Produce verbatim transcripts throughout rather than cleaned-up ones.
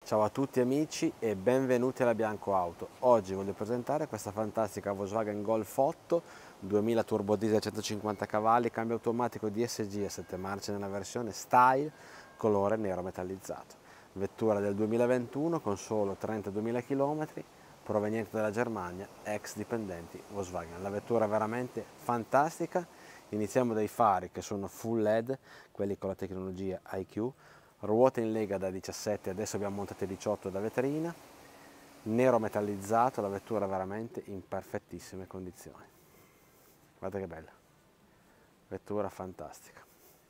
Ciao a tutti amici e benvenuti alla Bianco Auto. Oggi voglio presentare questa fantastica Volkswagen Golf otto duemila turbo diesel centocinquanta cavalli, cambio automatico D S G a sette marce nella versione Style, colore nero metallizzato. Vettura del duemilaventuno con solo trentaduemila chilometri, proveniente dalla Germania, ex dipendenti Volkswagen. La vettura è veramente fantastica. Iniziamo dai fari che sono full L E D, quelli con la tecnologia I Q. Ruote in lega da diciassette, adesso abbiamo montate diciotto da vetrina, nero metallizzato, la vettura è veramente in perfettissime condizioni. Guarda che bella, vettura fantastica,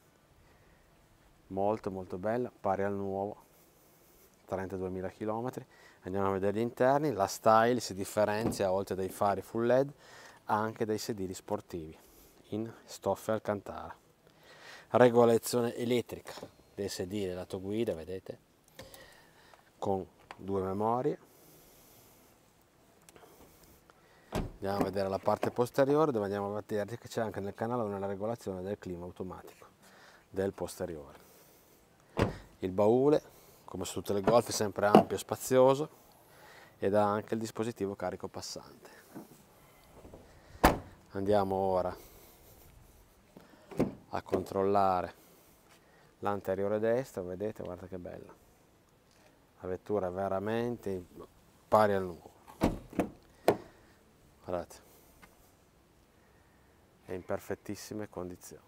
molto molto bella, pari al nuovo, trentaduemila chilometri. Andiamo a vedere gli interni. La Style si differenzia, oltre dai fari full L E D, anche dai sedili sportivi in stoffe alcantara, regolazione elettrica del sedile lato guida, vedete, con due memorie. Andiamo a vedere la parte posteriore, dove andiamo a vedere che c'è anche nel canale una regolazione del clima automatico del posteriore. Il baule, come su tutte le Golf, è sempre ampio e spazioso ed ha anche il dispositivo carico passante. Andiamo ora a controllare l'anteriore destro, vedete, guarda che bella, la vettura è veramente pari al nuovo, guardate, è in perfettissime condizioni.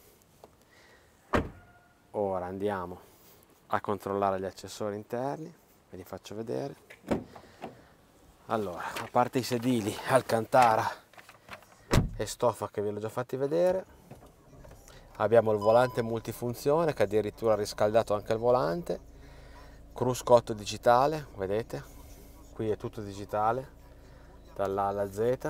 Ora andiamo a controllare gli accessori interni, ve li faccio vedere. Allora, a parte i sedili alcantara e stoffa che ve li ho già fatti vedere, abbiamo il volante multifunzione che addirittura ha riscaldato anche il volante, cruise control digitale, vedete, qui è tutto digitale dall'A alla Z.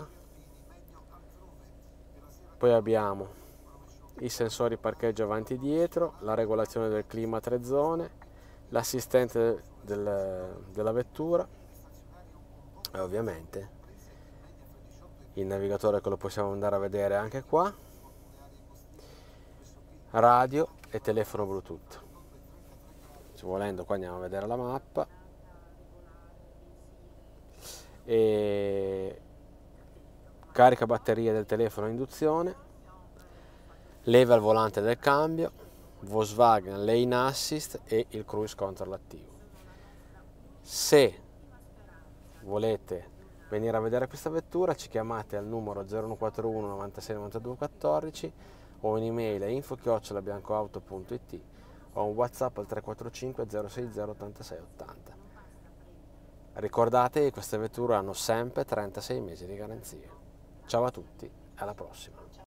Poi abbiamo i sensori parcheggio avanti e dietro, la regolazione del clima a tre zone, l'assistente del, della vettura e ovviamente il navigatore che lo possiamo andare a vedere anche qua, radio e telefono Bluetooth. Se volendo qua andiamo a vedere la mappa e carica batteria del telefono a induzione, leva al volante del cambio, Volkswagen Lane Assist e il cruise control attivo. Se volete venire a vedere questa vettura ci chiamate al numero zero uno quattro uno novantasei novantadue quattordici o un'email a info chiocciola biancoauto punto it o un WhatsApp al tre quattro cinque zero sei zero ottantasei ottanta. Ricordate che queste vetture hanno sempre trentasei mesi di garanzia. Ciao a tutti, alla prossima!